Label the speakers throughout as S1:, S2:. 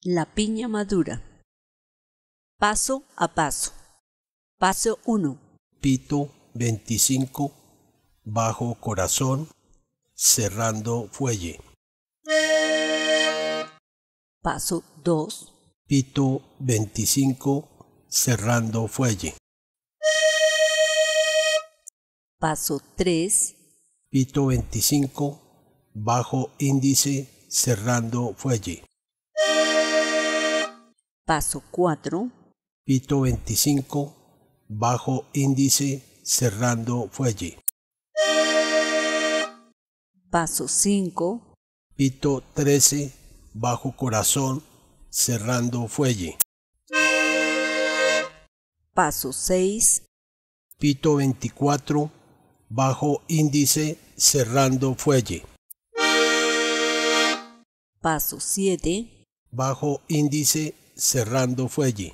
S1: La piña madura. Paso a paso. Paso 1.
S2: Pito 25, bajo corazón, cerrando fuelle.
S1: Paso 2.
S2: Pito 25, cerrando fuelle.
S1: Paso 3.
S2: Pito 25, bajo índice, cerrando fuelle.
S1: Paso 4.
S2: Pito 25, bajo índice, cerrando fuelle.
S1: Paso 5.
S2: Pito 13, bajo corazón, cerrando fuelle.
S1: Paso 6.
S2: Pito 24, bajo índice, cerrando fuelle.
S1: Paso 7.
S2: Bajo índice, cerrando fuelle.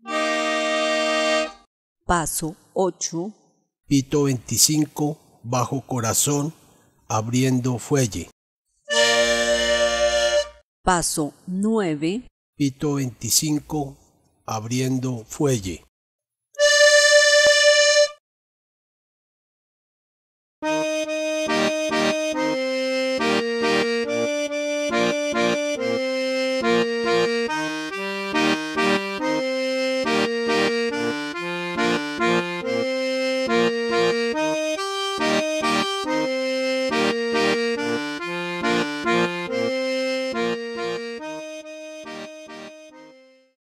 S1: Paso 8.
S2: Pito 25, bajo corazón, abriendo fuelle.
S1: Paso 9.
S2: Pito 25, abriendo fuelle.